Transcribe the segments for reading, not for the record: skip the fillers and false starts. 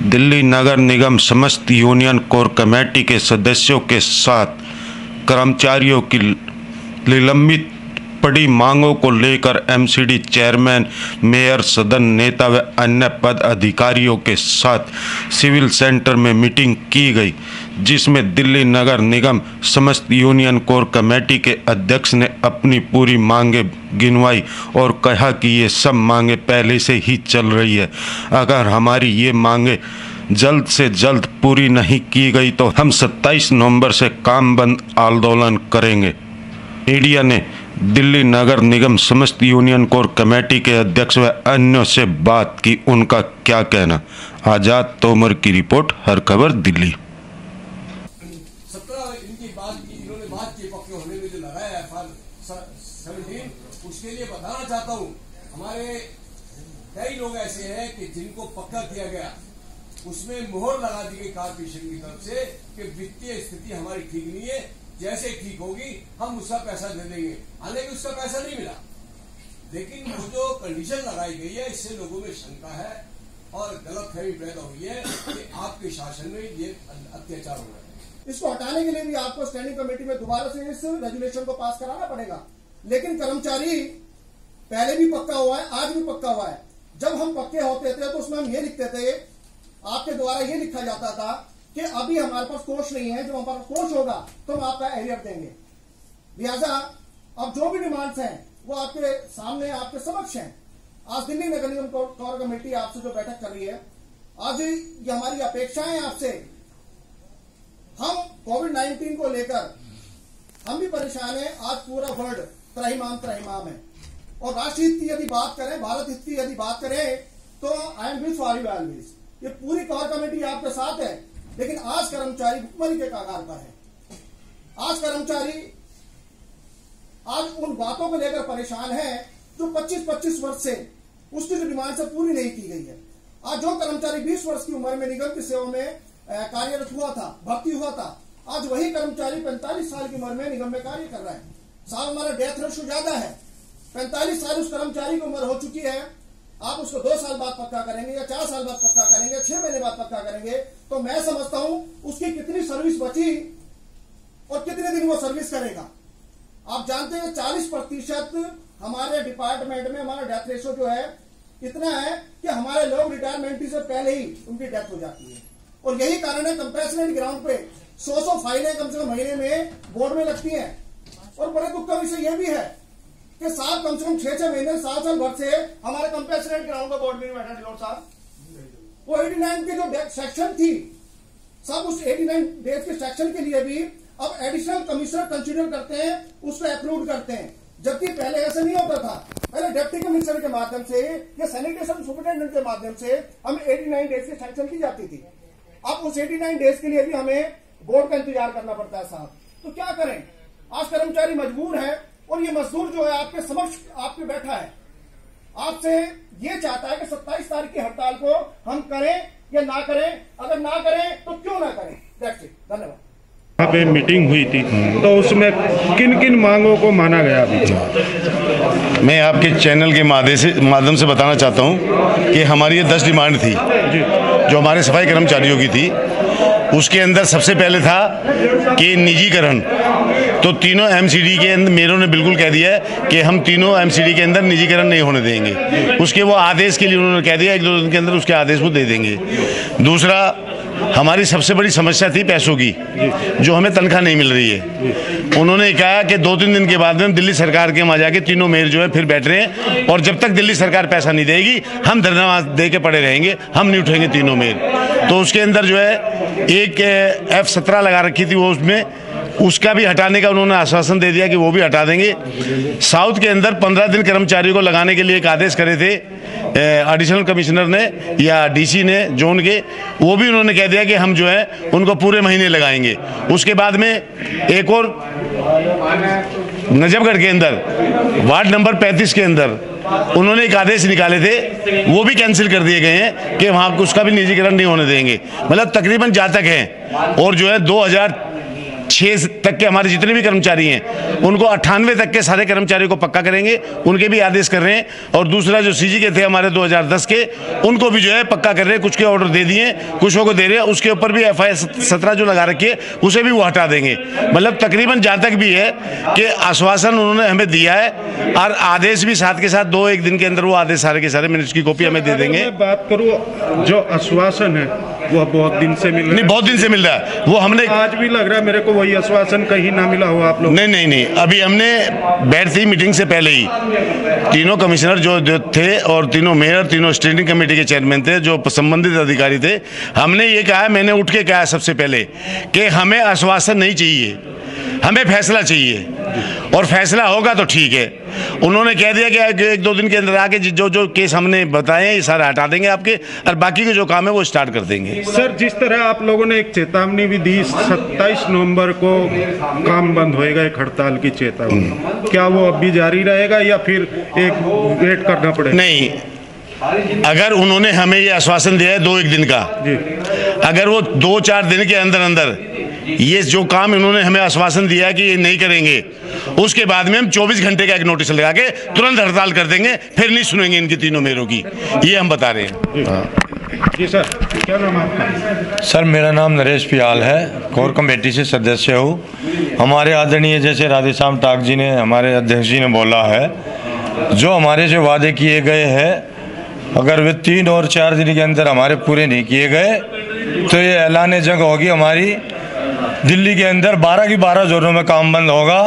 दिल्ली नगर निगम समस्त union core committee के सदस्यों के साथ कर्मचारियों की निलंबित पड़ी मांगों को लेकर एमसीडी चेयरमैन, मेयर, सदन नेता व अन्य पद अधिकारियों के साथ सिविल सेंटर में मीटिंग की गई, जिसमें दिल्ली नगर निगम समस्त यूनियन कोर कमेटी के अध्यक्ष ने अपनी पूरी मांगें गिनवाई और कहा कि ये सब मांगें पहले से ही चल रही है। अगर हमारी ये मांगें जल्द से जल्द पूरी नहीं की गई तो हम 27 नवंबर से काम बंद आंदोलन करेंगे। मीडिया ने दिल्ली नगर निगम समस्त यूनियन कोर कमेटी के अध्यक्ष व अन्यों से बात की, उनका क्या कहना। आजाद तोमर की रिपोर्ट, हर खबर दिल्ली। 17 इनकी इन्होंने बात की पक्के होने में जो लगाया है FR 17, उसके लिए बताना चाहता हूँ, हमारे कई लोग ऐसे हैं कि जिनको पक्का किया गया उसमें मोहर लगा दी गई कारपोरेशन की तरफ से कि वित्तीय स्थिति हमारी ठीक नहीं है, जैसे ठीक होगी हम उसका पैसा दे देंगे। हालांकि उसका पैसा नहीं मिला, लेकिन वो जो कंडीशन लगाई गई है इससे लोगों में शंका है और गलतफहमी पैदा हुई है कि आपके शासन में ये अत्याचार हो रहा है। इसको हटाने के लिए भी आपको स्टैंडिंग कमेटी में दोबारा से इस रेजुलेशन को पास कराना पड़ेगा। लेकिन कर्मचारी पहले भी पक्का हुआ है, आज भी पक्का हुआ है। जब हम पक्के होते थे तो उसमें हम ये लिखते थे, आपके द्वारा ये लिखा जाता था कि अभी हमारे पास कोष नहीं है, जब हमारे पास कोष होगा तो हम आपका एरियर देंगे। लिहाजा अब जो भी डिमांड्स हैं वो आपके सामने, आपके समक्ष हैं। आज दिल्ली नगर निगम कोर कमेटी आपसे जो बैठक कर रही है, आज ये हमारी अपेक्षाएं आपसे। हम कोविड-19 को लेकर हम भी परेशान हैं। आज पूरा वर्ल्ड त्रहिमाम है और राष्ट्र हित की यदि बात करें, भारत हित की यदि बात करें तो I am will for you always. ये पूरी कोर कमेटी आपके साथ है, लेकिन आज कर्मचारी भुखमरी के कगार पर है। आज कर्मचारी आज उन बातों को लेकर परेशान है जो 25-25 वर्ष से उसकी जो डिमांड से पूरी नहीं की गई है। आज जो कर्मचारी 20 वर्ष की उम्र में निगम की सेवा में कार्यरत हुआ था, भर्ती हुआ था, आज वही कर्मचारी 45 साल की उम्र में निगम में कार्य कर रहा है। साल हमारा डेथ रेशो ज्यादा है, 45 साल उस कर्मचारी की उम्र हो चुकी है। आप उसको 2 साल बाद पक्का करेंगे या 4 साल बाद पक्का करेंगे, 6 महीने बाद पक्का करेंगे, तो मैं समझता हूं उसकी कितनी सर्विस बची और कितने दिन वो सर्विस करेगा। आप जानते हैं 40% हमारे डिपार्टमेंट में हमारा डेथ रेशो जो है इतना है कि हमारे लोग रिटायरमेंट से पहले ही उनकी डेथ हो जाती है। और यही कारण है कंपैशनेट ग्राउंड पे 100 फाइलें कम से कम महीने में बोर्ड में लगती हैं। और बड़े दुख का विषय यह भी है कि साहब कम से कम 6-6 महीने, साल भर से हमारे कंपैशनेट ग्राउंड का बोर्ड में बैठा डिलोट साहब। वो 89 की जो सेक्शन थी साहब, उस 89 डेज के सेक्शन के लिए भी अब एडिशनल कमिश्नर कंसीडर करते हैं, उसको अप्रूव करते हैं, जबकि पहले ऐसा नहीं होता था। पहले डिप्टी कमिश्नर के माध्यम से या सैनिटेशन सुपरिटेंडेंट के माध्यम से हमें 89 डेज की सैंक्शन की जाती थी। अब उस 89 डेज के लिए भी हमें बोर्ड का इंतजार करना पड़ता है साहब। तो क्या करें, आज कर्मचारी मजबूर है और ये मजदूर जो है आपके समक्ष आपके बैठा है, आपसे ये चाहता है कि 27 तारीख की हड़ताल को हम करें या ना करें। अगर ना करें तो क्यों ना करें। धन्यवाद। यहाँ पे मीटिंग हुई थी तो उसमें किन किन मांगों को माना गया अभी? मैं आपके चैनल के माध्यम से बताना चाहता हूँ कि हमारी ये 10 डिमांड थी जो हमारे सफाई कर्मचारियों की थी। उसके अंदर सबसे पहले था कि निजीकरण। तो तीनों एमसीडी के अंदर मेयरों ने बिल्कुल कह दिया है कि हम तीनों एमसीडी के अंदर निजीकरण नहीं होने देंगे। उसके वो आदेश के लिए उन्होंने कह दिया 1-2 दिन के अंदर उसके आदेश वो दे देंगे। दूसरा, हमारी सबसे बड़ी समस्या थी पैसों की, जो हमें तनख्वाह नहीं मिल रही है। उन्होंने कहा कि 2-3 दिन के बाद में दिल्ली सरकार के वहाँ जाके तीनों मेयर जो है फिर बैठ रहे हैं और जब तक दिल्ली सरकार पैसा नहीं देगी हम धरना दे के पड़े रहेंगे, हम नहीं उठेंगे तीनों मेयर। तो उसके अंदर जो है एक F17 लगा रखी थी, वो उसमें उसका भी हटाने का उन्होंने आश्वासन दे दिया कि वो भी हटा देंगे। साउथ के अंदर 15 दिन कर्मचारियों को लगाने के लिए एक आदेश करे थे एडिशनल कमिश्नर ने या डीसी ने जोन के, वो भी उन्होंने कह दिया कि हम जो है उनको पूरे महीने लगाएंगे। उसके बाद में एक और नजफगढ़ के अंदर वार्ड नंबर 35 के अंदर उन्होंने एक आदेश निकाले थे, वो भी कैंसिल कर दिए गए हैं कि वहाँ उसका भी निजीकरण नहीं होने देंगे। मतलब तकरीबन जातक हैं। और जो है 2006 6 तक के हमारे जितने भी कर्मचारी हैं उनको 98 तक के सारे कर्मचारियों को पक्का करेंगे, उनके भी आदेश कर रहे हैं। और दूसरा जो सीजी के थे हमारे 2010 के, उनको भी जो है पक्का कर रहे हैं। कुछ के ऑर्डर दे दिए, कुछों को दे रहे हैं, उसके ऊपर भी FIR 17 जो लगा रखी है उसे भी वो हटा देंगे। मतलब तकरीबन जहाँ तक भी है कि आश्वासन उन्होंने हमें दिया है और आदेश भी साथ के साथ 2-1 दिन के अंदर वो आदेश सारे के सारे मिनट्स की कॉपी हमें दे देंगे। मैं बात करूँ जो आश्वासन है वो बहुत दिन से मिल रहा है। नहीं, बहुत दिन से मिल रहा है वो। हमने आज भी लग रहा है मेरे को वही आश्वासन कहीं ना मिला हो आप लोग। नहीं, अभी हमने बैठ थी मीटिंग से पहले ही तीनों कमिश्नर जो थे और तीनों मेयर, तीनों स्टैंडिंग कमेटी के चेयरमैन थे, जो संबंधित अधिकारी थे, हमने ये कहा, मैंने उठ के कहा सबसे पहले कि हमें आश्वासन नहीं चाहिए, हमें फैसला चाहिए और फैसला होगा तो ठीक है। उन्होंने कह दिया कि 1-2 दिन के अंदर आके जो केस हमने बताए ये सारे हटा देंगे आपके, और बाकी के जो काम है वो स्टार्ट कर देंगे। सर, जिस तरह आप लोगों ने एक चेतावनी भी दी 27 नवंबर को काम बंद होएगा, एक हड़ताल की चेतावनी, क्या वो अब भी जारी रहेगा या फिर एक वेट करना पड़ेगा? नहीं, अगर उन्होंने हमें ये आश्वासन दिया है 2-1 दिन का, अगर वो 2-4 दिन के अंदर अंदर ये जो काम इन्होंने हमें आश्वासन दिया है कि ये नहीं करेंगे, उसके बाद में हम 24 घंटे का एक नोटिस लगा के तुरंत हड़ताल कर देंगे, फिर नहीं सुनेंगे इनकी तीनों मेयरों की, ये हम बता रहे हैं। जी सर, क्या नाम है आपका? सर, मेरा नाम नरेश पियाल है, कोर कमेटी से सदस्य हूँ। हमारे आदरणीय जैसे राधेश्याम टाक जी ने, हमारे अध्यक्ष जी ने बोला है, जो हमारे से वादे किए गए हैं अगर वे 3 और 4 दिन के अंदर हमारे पूरे नहीं किए गए तो ये ऐलान जंग होगी हमारी। दिल्ली के अंदर 12 की 12 जोनों में काम बंद होगा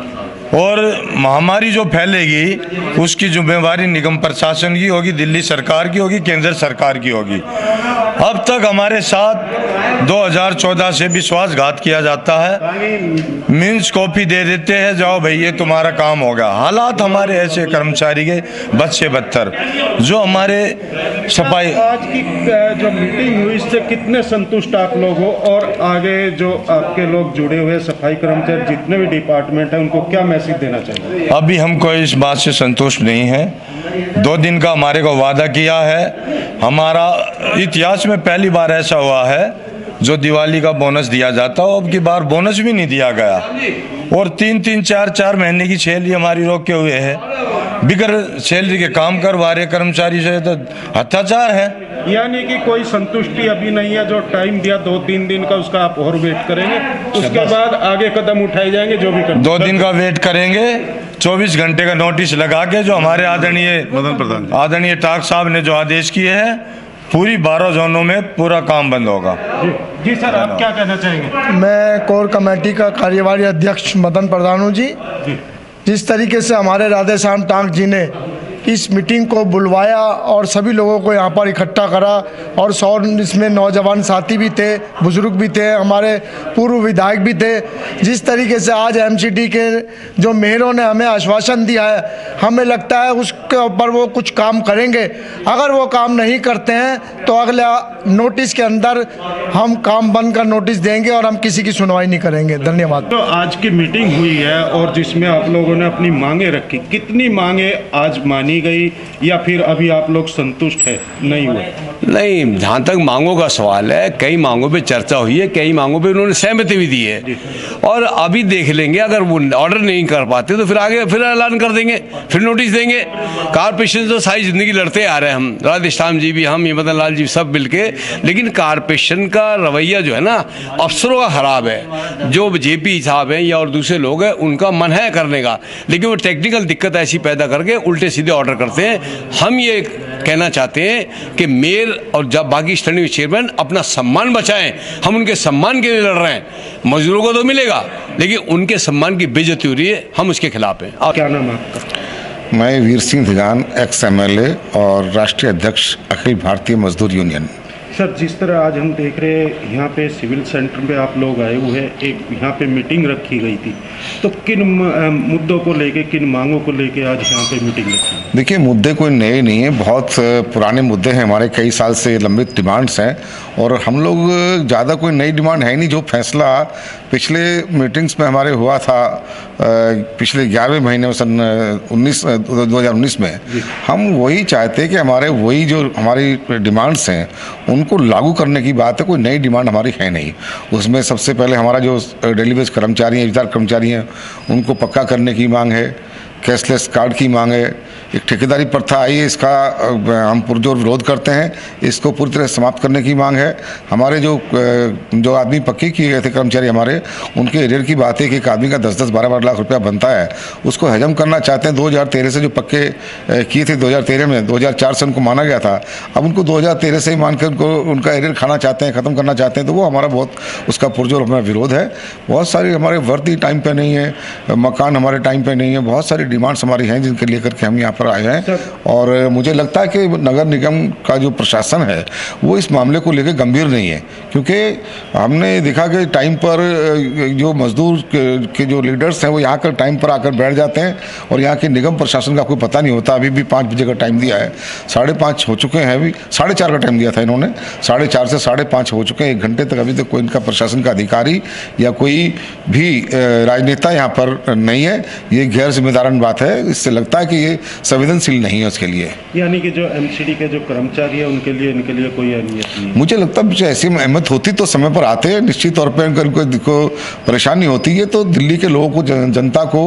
और महामारी जो फैलेगी उसकी जिम्मेवारी निगम प्रशासन की होगी, दिल्ली सरकार की होगी, केंद्र सरकार की होगी। अब तक हमारे साथ 2014 से विश्वासघात किया जाता है, मीन्स कॉपी दे देते हैं, जाओ भाई ये तुम्हारा काम होगा। हालात हमारे ऐसे कर्मचारी के बद से बदतर, जो हमारे सफाई। आज की जो मीटिंग हुई इससे कितने संतुष्ट आप लोग हो और आगे जो आपके लोग जुड़े हुए सफाई कर्मचारी जितने भी डिपार्टमेंट है उनको क्या मैसेज देना चाहिए? अभी हम कोई इस बात से संतुष्ट नहीं है। 2 दिन का हमारे को वादा किया है। हमारा इतिहास में पहली बार ऐसा हुआ है जो दिवाली का बोनस दिया जाता हो, अब की बार बोनस भी नहीं दिया गया और 3-3, 4-4 महीने की सैलरी हमारी रोके हुए है। बिगर सैलरी के काम करवा रहे कर्मचारी से, तो अत्याचार है। यानी कि कोई संतुष्टि अभी नहीं है, जो टाइम दिया 2-3 दिन का उसका आप और वेट करेंगे, उसके बाद आगे कदम उठाए जाएंगे जो भी करेंगे। 2 दिन का वेट करेंगे, 24 घंटे का नोटिस लगा के जो हमारे आदरणीय टाक साहब ने जो आदेश किए हैं, पूरी 12 जोनों में पूरा काम बंद होगा। जी सर, आप क्या कहना चाहेंगे? मैं कोर कमेटी का कार्यवाही अध्यक्ष मदन प्रधानू जी, जिस तरीके से हमारे राधेश्याम टाक जी ने इस मीटिंग को बुलवाया और सभी लोगों को यहाँ पर इकट्ठा करा और 100 इसमें नौजवान साथी भी थे, बुजुर्ग भी थे, हमारे पूर्व विधायक भी थे। जिस तरीके से आज एमसीडी के जो मेयरों ने हमें आश्वासन दिया है, हमें लगता है उसके ऊपर वो कुछ काम करेंगे। अगर वो काम नहीं करते हैं तो अगले नोटिस के अंदर हम काम बंद का नोटिस देंगे और हम किसी की सुनवाई नहीं करेंगे। धन्यवाद। तो आज की मीटिंग हुई है और जिसमें आप लोगों ने अपनी मांगे रखी, कितनी मांगे आज मानी गई या फिर अभी आप लोग संतुष्ट है नहीं हुए? नहीं, जहाँ तक मांगों का सवाल है, कई मांगों पे चर्चा हुई है, कई मांगों पे उन्होंने सहमति भी दी है और अभी देख लेंगे। अगर वो ऑर्डर नहीं कर पाते तो फिर आगे फिर ऐलान कर देंगे, फिर नोटिस देंगे। कारपोरेशन तो सारी जिंदगी लड़ते आ रहे हैं, हम राधेश्याम जी भी, हम मदन लाल जी सब मिलके, लेकिन कारपोरेशन का रवैया जो है ना अफसरों का खराब है। जो जेपी साहब हैं या और दूसरे लोग हैं उनका मन है करने का, लेकिन वो टेक्निकल दिक्कत ऐसी पैदा करके उल्टे सीधे ऑर्डर करते हैं। हम ये कहना चाहते हैं कि मेयर और जब बाकी स्टैंडिंग चेयरमैन अपना सम्मान बचाएं। हम उनके सम्मान के लिए लड़ रहे हैं। मजदूरों को तो मिलेगा लेकिन उनके सम्मान की बेइज्जती हो रही है, हम उसके खिलाफ हैं। और क्या नाम है आपका? मैं वीर सिंह धिगान, एक्स MLA और राष्ट्रीय अध्यक्ष अखिल भारतीय मजदूर यूनियन। सर, जिस तरह आज हम देख रहे हैं यहाँ पे सिविल सेंटर पे आप लोग आए हुए हैं, एक यहाँ पे मीटिंग रखी गई थी, तो किन मुद्दों को लेके, किन मांगों को लेके आज यहाँ पे मीटिंग रखी? देखिए, मुद्दे कोई नए नहीं है, बहुत पुराने मुद्दे हैं, हमारे कई साल से लंबित डिमांड्स हैं और हम लोग ज़्यादा कोई नई डिमांड है नहीं। जो फैसला पिछले मीटिंग्स में हमारे हुआ था पिछले 11वें महीने में सन 2019 में, हम वही चाहते हैं कि हमारे वही जो हमारी डिमांड्स हैं उनको लागू करने की बात है, कोई नई डिमांड हमारी है नहीं। उसमें सबसे पहले हमारा जो डेली बेस कर्मचारी हैं, विचार कर्मचारी हैं, उनको पक्का करने की मांग है, कैशलेस कार्ड की मांग है, एक ठेकेदारी प्रथा आई है, इसका हम पुरजोर विरोध करते हैं, इसको पूरी तरह समाप्त करने की मांग है। हमारे जो आदमी पक्के किए गए थे कर्मचारी हमारे, उनके एरियर की बात है कि एक आदमी का 10-10, 12-12 लाख रुपया बनता है, उसको हजम करना चाहते हैं। 2013 से जो पक्के किए थे 2013 में, 2004 से उनको माना गया था, अब उनको 2013 से ही मानकर उनको उनका एरियर खाना चाहते हैं, ख़त्म करना चाहते हैं, तो वो हमारा बहुत उसका पुरजोर हमारा विरोध है। बहुत सारी हमारे वर्दी टाइम पर नहीं है, मकान हमारे टाइम पर नहीं है, बहुत सारी डिमांड्स हमारी हैं जिनके लेकर के हम यहाँ पर आए हैं। और मुझे लगता है कि नगर निगम का जो प्रशासन है वो इस मामले को लेकर गंभीर नहीं है, क्योंकि हमने देखा कि टाइम पर जो मजदूर के जो लीडर्स हैं वो यहाँ कर टाइम पर आकर बैठ जाते हैं और यहाँ के निगम प्रशासन का कोई पता नहीं होता। अभी भी 5 बजे का टाइम दिया है, 5:30 हो चुके हैं, अभी 4:30 का टाइम दिया था इन्होंने, 4:30 से 5:30 हो चुके हैं। 1 घंटे तक अभी तक कोई इनका प्रशासन का अधिकारी या कोई भी राजनेता यहाँ पर नहीं है। ये गैर जिम्मेदाराना बात है, इससे लगता है कि ये संवेदनशील नहीं है उसके लिए। यानी कि जो एमसीडी के जो कर्मचारी है उनके लिए कोई अहमियत नहीं है। मुझे लगता है ऐसी अहमियत होती तो समय पर आते हैं, निश्चित तौर पर उनको परेशानी होती है तो दिल्ली के लोगों को, जनता को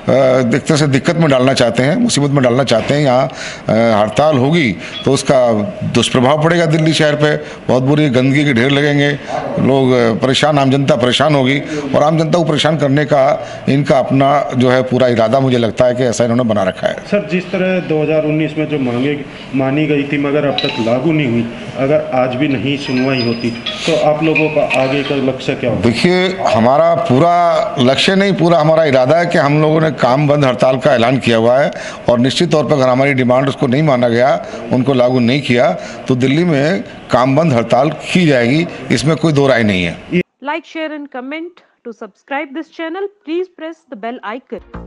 एक तरह से दिक्कत में डालना चाहते हैं, मुसीबत में डालना चाहते हैं। यहाँ हड़ताल होगी तो उसका दुष्प्रभाव पड़ेगा दिल्ली शहर पे, बहुत बुरी गंदगी के ढेर लगेंगे, लोग परेशान, आम जनता परेशान होगी और आम जनता को परेशान करने का इनका अपना जो है पूरा इरादा मुझे लगता है कि ऐसा इन्होंने बना रखा है। सर, जिस तरह 2019 में जो मांगे मानी गई थी मगर अब तक लागू नहीं हुई, अगर आज भी नहीं सुनवाई होती तो आप लोगों का आगे का लक्ष्य क्या होगा? देखिए, हमारा पूरा लक्ष्य नहीं, पूरा हमारा इरादा है कि हम लोगों ने काम बंद हड़ताल का ऐलान किया हुआ है और निश्चित तौर पर अगर हमारी डिमांड उसको नहीं माना गया, उनको लागू नहीं किया, तो दिल्ली में काम बंद हड़ताल की जाएगी, इसमें कोई दो राय नहीं है। Like, share and comment. To subscribe this channel, please press the bell icon.